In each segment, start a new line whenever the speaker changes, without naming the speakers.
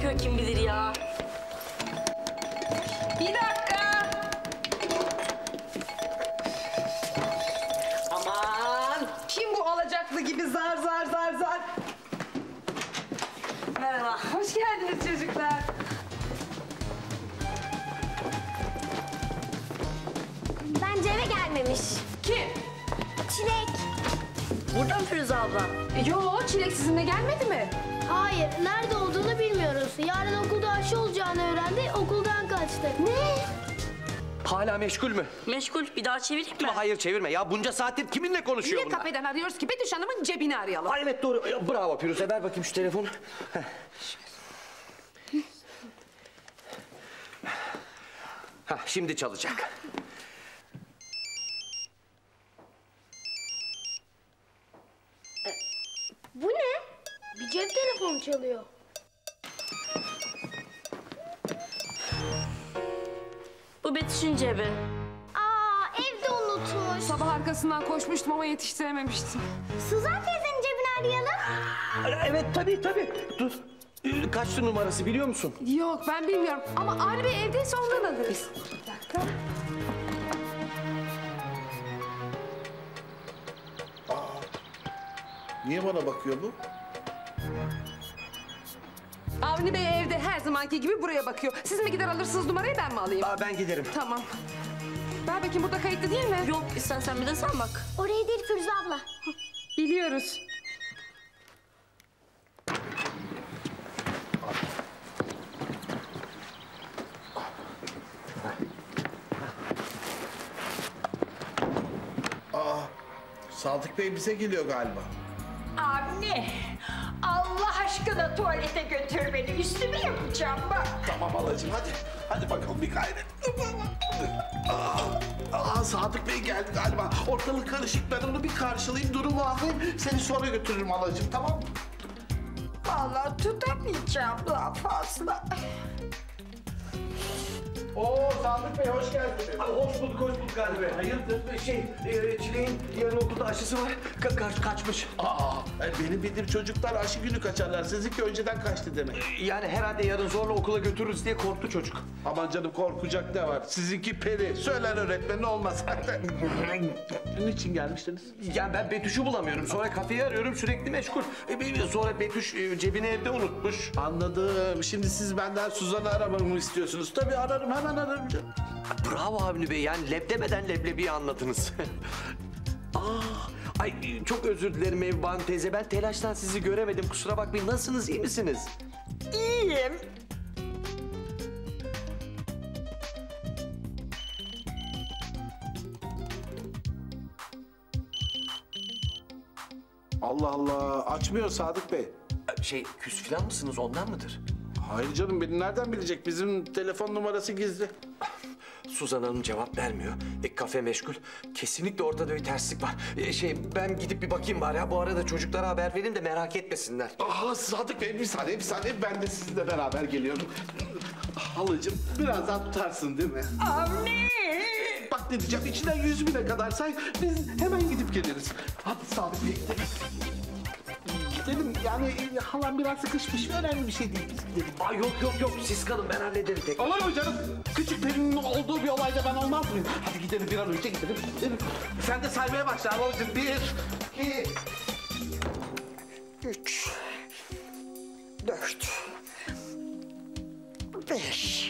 bakıyor kim bilir ya.
Bir dakika. Aman kim bu alacaklı gibi zar zar zar zar.
Merhaba.
Hoş geldiniz çocuklar.
Bence eve gelmemiş.
Kim?
Çilek.
Burada mı Firuze abla?
Yo, Çilek sizinle gelmedi mi?
Hayır, nerede olduğunu bilmiyoruz. Yarın okulda aşı olacağını öğrendi, okuldan kaçtı. Ne?
Hala meşgul mü?
Meşgul. Bir daha çevireyim mi?
Hayır çevirme ya. Bunca saattir kiminle konuşuyor
Niye
bunlar?
kafeden arıyoruz ki? Betüş Hanım'ın cebini arayalım.
Ay, evet doğru. Ya, bravo Firuze. Ver bakayım şu telefonu. Heh. Hah, şimdi çalacak.
Bu ne? Bir cep telefonu çalıyor.
Bu Betüş'ün cebi.
Aa, evde unutmuş.
Sabah arkasından koşmuştum ama yetiştirememiştim.
Suzan teyzenin cebini arayalım.
Evet tabii. Dur. Kaçtı numarası biliyor musun?
Yok, ben bilmiyorum ama Ali Bey evdeyse ondan alırız. Bir dakika.
Niye bana bakıyor bu?
Avni Bey evde her zamanki gibi buraya bakıyor. Siz mi gider alırsınız numarayı, ben mi alayım?
Aa, ben giderim.
Tamam. Ver bakayım, burada kayıtlı değil mi?
Yok, istersen bir de sen bak.
Oraya değil Firuze abla.
Biliyoruz.
Sadık Bey bize geliyor galiba.
Anne, Allah aşkına tuvalete götür beni. Üstümü yapacağım bak.
Tamam halacığım hadi. Hadi bakalım bir gayret. Sadık Bey geldi galiba. Ortalık karışık. Ben onu bir karşılayayım, durumu anlayayım. Seni sonra götürürüm halacığım, tamam mı?
Vallahi tutamayacağım daha fazla.
Oo Sadık Bey hoş geldiniz.
Hoş bulduk galiba. Hayırdır? Çileğin yarın okulda aşısı var. Kaçmış.
Benim bildiğim çocuklar aşı günü kaçarlar. Sizinki önceden kaçtı demek.
Yani herhalde yarın zorla okula götürürüz diye korktu çocuk.
Aman canım korkacak ne var? Sizinki peri. Söyler öğretmenin olmaz. Niçin gelmiştiniz?
Yani ben Betüş'ü bulamıyorum. Sonra kafeyi arıyorum sürekli meşgul. Sonra Betüş cebini evde unutmuş.
Anladım. Şimdi siz benden Suzan'ı aramamı istiyorsunuz. Tabii ararım, hemen ararım canım.
Bravo Avni Bey. Yani leb demeden leblebiyi anladınız. Ay çok özür dilerim Mevban teyze. Ben telaştan sizi göremedim. Kusura bakmayın. Nasılsınız? İyi misiniz?
İyiyim.
Allah Allah. Açmıyor Sadık Bey.
Küs falan mısınız? Ondan mıdır?
Hayır canım, beni nereden bilecek? Bizim telefon numarası gizli.
Suzan Hanım cevap vermiyor. Kafe meşgul. Kesinlikle ortada bir terslik var. Ben gidip bir bakayım bari. Bu arada çocuklara haber vereyim de merak etmesinler.
Sadık Bey bir saniye. Ben de sizinle beraber geliyorum. Halacığım birazdan tutarsın değil mi?
Anne.
Bak ne diyeceğim, içinden 100.000'e kadar say. Biz hemen gidip geliriz. Hadi Sadık Bey gidelim. Gidelim yani halam biraz sıkışmış. Önemli bir şey değil. Biz gidelim.
Ay yok. Siz kalın ben hallederim tek.
Olur mu canım? Küçük Peri'nin olduğu bir olayda ben olmaz mıyım? Hadi gidelim, bir an önce gidelim. Sen de saymaya başla halacığım. 1, 2...
3, 4, 5.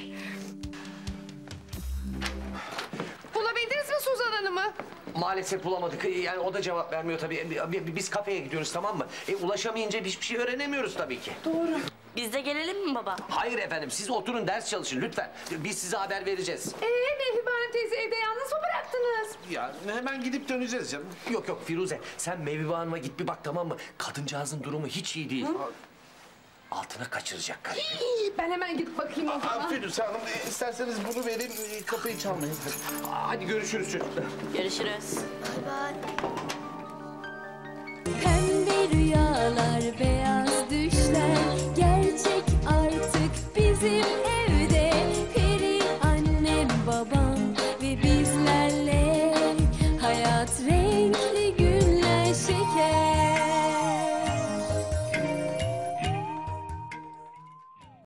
Bulabildiniz mi Suzan Hanım'ı?
Maalesef bulamadık. Yani o da cevap vermiyor tabii. Biz kafeye gidiyoruz tamam mı? Ulaşamayınca hiçbir şey öğrenemiyoruz tabii ki.
Doğru.
Biz de gelelim mi baba?
Hayır efendim siz oturun ders çalışın lütfen. Biz size haber vereceğiz.
Mehriban Hanım teyze evde yalnız mı bıraktınız?
Ya hemen gidip döneceğiz canım.
Yok Firuze sen Mevvibe Hanım'a git bir bak tamam mı? Kadıncağızın durumu hiç iyi değil. Altına kaçıracak karıyı.
Ben hemen gidip bakayım o zaman.
Firuze Hanım isterseniz bunu vereyim, kapıyı çalmayın.
Hadi görüşürüz çocuklar.
Görüşürüz.
Bay bay.